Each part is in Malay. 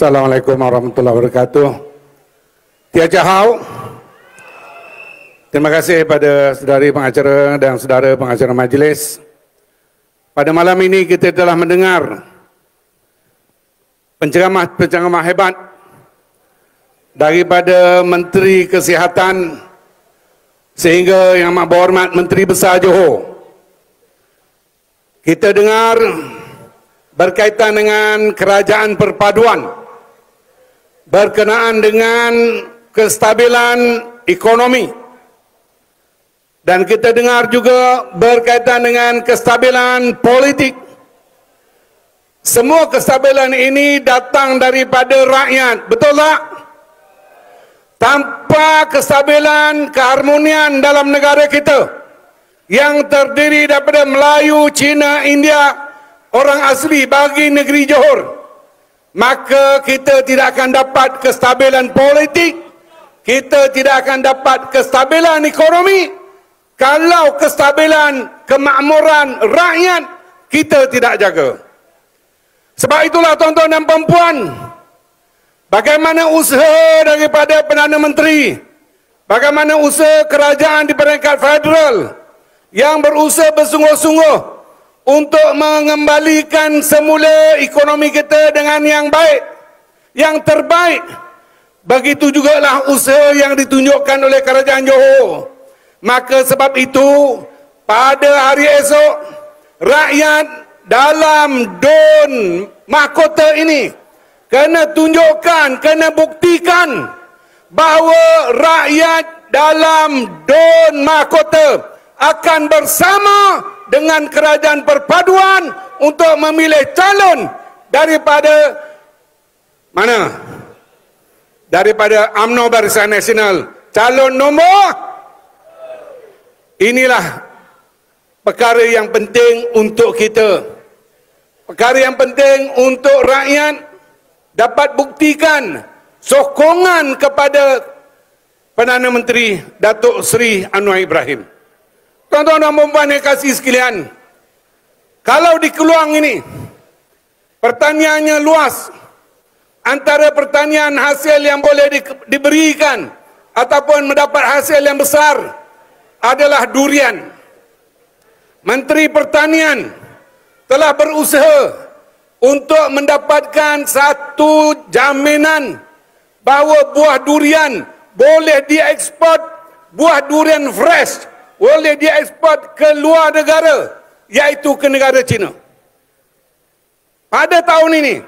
Assalamualaikum warahmatullahi wabarakatuh. Tia Cahau, terima kasih pada saudari pengacara dan saudara pengacara majlis. Pada malam ini kita telah mendengar penceramah hebat daripada Menteri Kesihatan sehingga Yang Amat Berhormat Menteri Besar Johor. Kita dengar berkaitan dengan kerajaan perpaduan, berkenaan dengan kestabilan ekonomi, dan kita dengar juga berkaitan dengan kestabilan politik. Semua kestabilan ini datang daripada rakyat, betul tak? Tanpa kestabilan, keharmonian dalam negara kita yang terdiri daripada Melayu, Cina, India, orang asli bagi negeri Johor, maka kita tidak akan dapat kestabilan politik, kita tidak akan dapat kestabilan ekonomi kalau kestabilan kemakmuran rakyat kita tidak jaga. Sebab itulah tuan-tuan dan puan-puan, bagaimana usaha daripada Perdana Menteri, bagaimana usaha kerajaan di peringkat federal yang berusaha bersungguh-sungguh untuk mengembalikan semula ekonomi kita dengan yang baik, yang terbaik. Begitu jugalah usaha yang ditunjukkan oleh kerajaan Johor. Maka sebab itu, pada hari esok, rakyat dalam DUN mahkota ini kena tunjukkan, kena buktikan bahawa rakyat dalam DUN mahkota akan bersama dengan kerajaan perpaduan untuk memilih calon daripada mana? Daripada UMNO Barisan Nasional. Calon nombor. Inilah perkara yang penting untuk kita. Perkara yang penting untuk rakyat dapat buktikan sokongan kepada Perdana Menteri Datuk Seri Anwar Ibrahim. Tuan-tuan dan puan-puan yang kasih sekalian, kalau di Keluang ini pertaniannya luas, antara pertanian hasil yang boleh diberikan ataupun mendapat hasil yang besar adalah durian. Menteri Pertanian telah berusaha untuk mendapatkan satu jaminan bahawa buah durian boleh diekspor, buah durian fresh boleh diekspor ke luar negara, iaitu ke negara China. Pada tahun ini,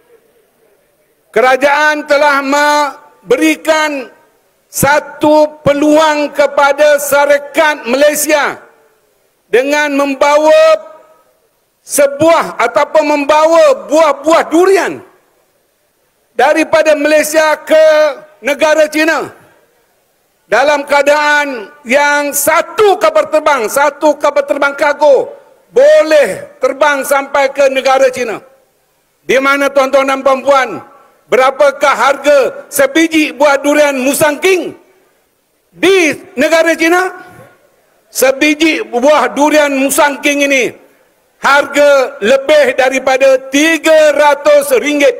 kerajaan telah memberikan satu peluang kepada syarikat Malaysia dengan membawa sebuah ataupun membawa buah-buah durian daripada Malaysia ke negara China dalam keadaan yang satu kapal terbang kargo boleh terbang sampai ke negara China. Di mana tuan-tuan dan puan-puan, berapakah harga sebiji buah durian Musang King di negara China? Sebiji buah durian Musang King ini harga lebih daripada RM300.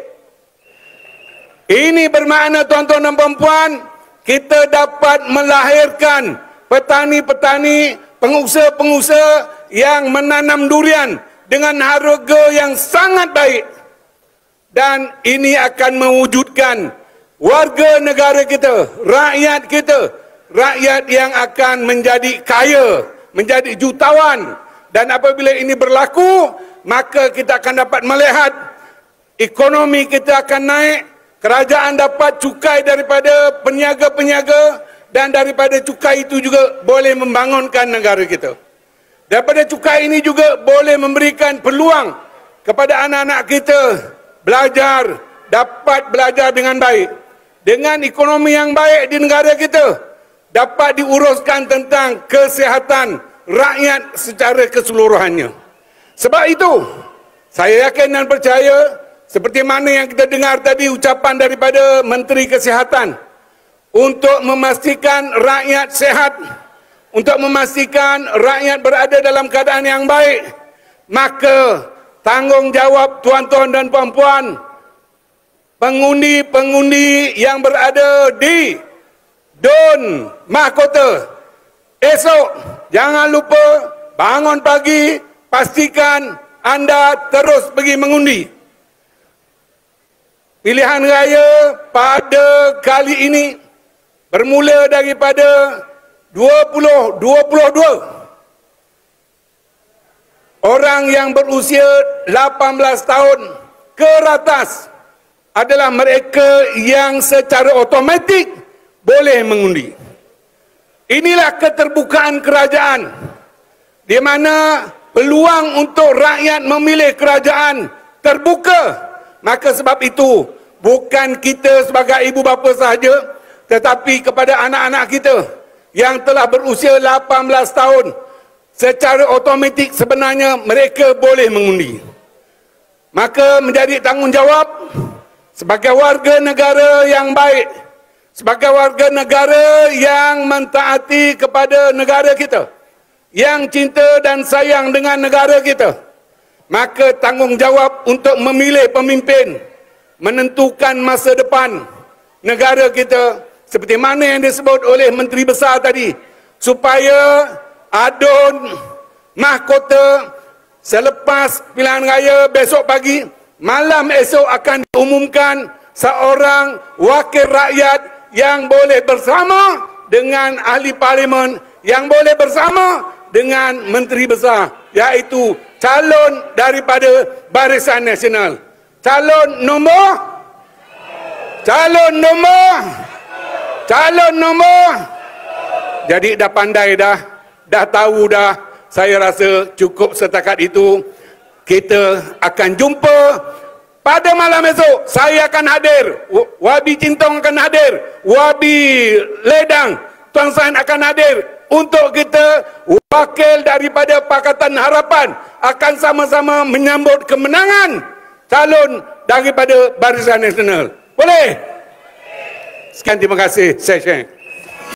Ini bermakna tuan-tuan dan puan-puan, kita dapat melahirkan petani-petani, pengusaha-pengusaha yang menanam durian dengan harga yang sangat baik. Dan ini akan mewujudkan warga negara kita, rakyat yang akan menjadi kaya, menjadi jutawan. Dan apabila ini berlaku, maka kita akan dapat melihat ekonomi kita akan naik, kerajaan dapat cukai daripada peniaga-peniaga, dan daripada cukai itu juga boleh membangunkan negara kita. Daripada cukai ini juga boleh memberikan peluang kepada anak-anak kita dapat belajar dengan baik. Dengan ekonomi yang baik di negara kita, dapat diuruskan tentang kesihatan rakyat secara keseluruhannya. Sebab itu, saya yakin dan percaya, seperti mana yang kita dengar tadi ucapan daripada Menteri Kesihatan, untuk memastikan rakyat sehat, untuk memastikan rakyat berada dalam keadaan yang baik, maka tanggungjawab tuan-tuan dan puan-puan pengundi-pengundi yang berada di Dun Mahkota, esok jangan lupa bangun pagi, pastikan anda terus pergi mengundi. Pilihan raya pada kali ini bermula daripada 2022. Orang yang berusia 18 tahun ke atas adalah mereka yang secara automatik boleh mengundi. Inilah keterbukaan kerajaan, di mana peluang untuk rakyat memilih kerajaan terbuka. Maka sebab itu, bukan kita sebagai ibu bapa sahaja, tetapi kepada anak-anak kita yang telah berusia 18 tahun, secara automatik sebenarnya mereka boleh mengundi. Maka menjadi tanggungjawab sebagai warga negara yang baik, sebagai warga negara yang mentaati kepada negara kita, yang cinta dan sayang dengan negara kita, maka tanggungjawab untuk memilih pemimpin, menentukan masa depan negara kita, seperti mana yang disebut oleh Menteri Besar tadi, supaya Adun Mahkota selepas pilihan raya besok pagi, malam esok akan diumumkan seorang wakil rakyat yang boleh bersama dengan ahli parlimen, yang boleh bersama dengan Menteri Besar, iaitu calon daripada Barisan Nasional. Calon nombor jadi dah pandai dah tahu dah. Saya rasa cukup setakat itu. Kita akan jumpa pada malam esok. Saya akan hadir, Wabi Cintong akan hadir, Wabi Ledang, Tuan San akan hadir untuk kita, wakil daripada Pakatan Harapan, akan sama-sama menyambut kemenangan calon daripada Barisan Nasional. Boleh? Sekian, terima kasih. Saya